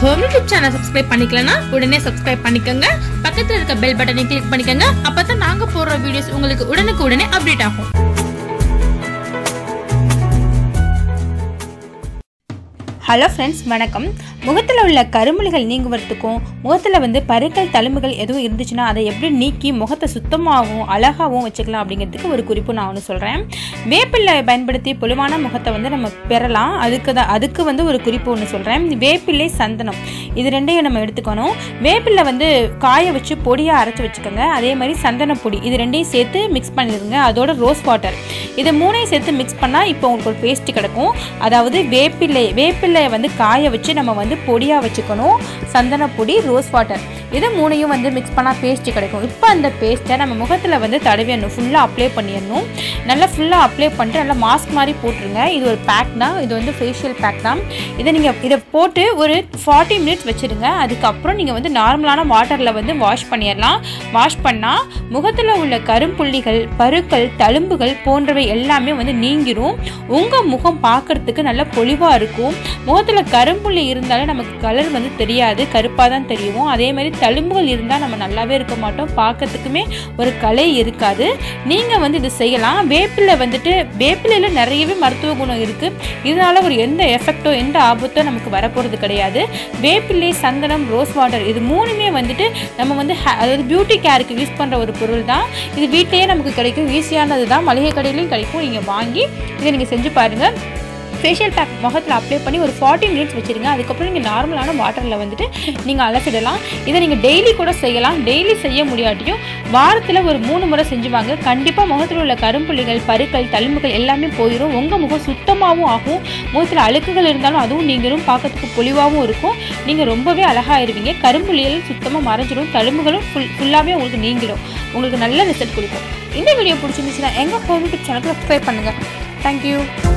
Home YouTube channel subscribe பண்ணிக்கலனா உடனே subscribe பண்ணிக்கங்க. பக்கத்துல இருக்க பெல் பட்டனை கிளிக் பண்ணிக்கங்க. அப்பதான் நாங்க போடுற வீடியோஸ் உங்களுக்கு உடனுக்குடனே அப்டேட் ஆகும். ஹலோ ஃப்ரெண்ட்ஸ், வணக்கம். முகத்தில் உள்ள கருமுலிகள் நீங்குவதற்கும் முகத்தில் பருக்கள் தழும்புகள் எதுவும் இருந்துச்சுன்னா அதை எப்படி நீக்கி முகத்தை சுத்தமாகவும் அழகாகவும் வச்சுக்கலாம் அப்படிங்கிறதுக்கு ஒரு குறிப்பு நான் ஒன்று சொல்கிறேன். வேப்பிலை பயன்படுத்தி பொலிவான முகத்தை நம்ம பெறலாம். அதுக்கு ஒரு குறிப்பு ஒன்று சொல்கிறேன். வேப்பிலை, சந்தனம் இது ரெண்டையும் நம்ம எடுத்துக்கணும். வேப்பிலை காய வச்சு பொடியாக அரைச்சி வச்சுக்கோங்க. அதே மாதிரி சந்தன பொடி இது ரெண்டையும் சேர்த்து மிக்ஸ் பண்ணிடுங்க. அதோட ரோஸ் வாட்டர் இது மூணையும் சேர்த்து மிக்ஸ் பண்ணால் இப்போ உங்களுக்கு ஒரு பேஸ்ட் கிடைக்கும். அதாவது வேப்பிலை காய வச்சு நம்ம பொடியாக வச்சுக்கணும். சந்தன பொடி, ரோஸ் வாட்டர் இது மூணையும் மிக்ஸ் பண்ணால் பேஸ்ட் கிடைக்கும். இப்போ அந்த பேஸ்ட்டை நம்ம முகத்தில் தடவிடணும். ஃபுல்லாக அப்ளை பண்ணிடணும். நல்லா ஃபுல்லாக அப்ளை பண்ணிட்டு நல்லா மாஸ்க் மாதிரி போட்டுருங்க. இது ஒரு பேக் தான். இது ஃபேஷியல் பேக் தான். இதை போட்டு ஒரு 40 மினிட்ஸ் வச்சுருங்க. அதுக்கப்புறம் நீங்கள் நார்மலான வாட்டரில் வாஷ் பண்ணிடலாம். வாஷ் பண்ணால் முகத்தில் உள்ள கரும்புள்ளிகள், பருக்கள், தழும்புகள் போன்றவை எல்லாமே நீங்கிரும். உங்கள் முகம் பார்க்கறதுக்கு நல்ல பொலிவாக இருக்கும். முகத்தில் கரும்புள்ளி இருந்தாலும் நமக்கு கலர் தெரியாது, கருப்பாக தான் தெரியும். அதே மாதிரி தழும்புகள் இருந்தால் நம்ம நல்லாவே இருக்க மாட்டோம், பார்க்கறதுக்குமே ஒரு கலை இருக்காது. நீங்கள் இது செய்யலாம். வேப்பிலையில் நிறையவே மருத்துவ குணம் இருக்குது. இதனால எந்த எஃபெக்டோ எந்த ஆபத்தோ நமக்கு வரப்போகிறது கிடையாது. வேப்பிலை, சந்தனம், ரோஸ் வாட்டர் இது மூணுமே நம்ம அதாவது பியூட்டி கேருக்கு யூஸ் பண்ணுற ஒரு பொருள் தான். இது வீட்டிலேயே நமக்கு கிடைக்கும். ஈஸியானது தான். மளிகை கடையிலையும் கிடைக்கும். நீங்கள் வாங்கி இதை நீங்கள் செஞ்சு பாருங்கள். ஃபேஷியல் பேக் முகத்தில் அப்ளை பண்ணி ஒரு 40 மினிட்ஸ் வச்சுருங்க. அதுக்கப்புறம் நீங்கள் நார்மலான வாட்டரில் நீங்கள் அலசிடலாம். இதை நீங்கள் டெய்லி கூட செய்யலாம். டெய்லி செய்ய முடியாட்டியும் வாரத்தில் ஒரு 3 முறை செஞ்சுவாங்க. கண்டிப்பாக முகத்தில் உள்ள கரும்புள்ளிகள், பருக்கள், தழும்புகள் எல்லாமே போயிடும். உங்கள் முகம் சுத்தமாகவும் ஆகும். முகத்தில் அழுக்குகள் இருந்தாலும் அதுவும் நீங்களும் பார்க்கறதுக்கு பொலிவாகவும் இருக்கும். நீங்கள் ரொம்பவே அழகாகிடுவீங்க. கரும்புள்ளிகள் சுத்தமாக மறைஞ்சிடும். தழும்புகளும் ஃபுல்லாகவே உங்களுக்கு நீங்கிடும். உங்களுக்கு நல்ல ரிசல்ட் கொடுக்கும். இந்த வீடியோ பிடிச்சிருந்துச்சுன்னா எங்கள் ஹோம் யூடியூப் சேனலுக்கு சப்ஸ்கிரைப் பண்ணுங்கள். தேங்க்யூ.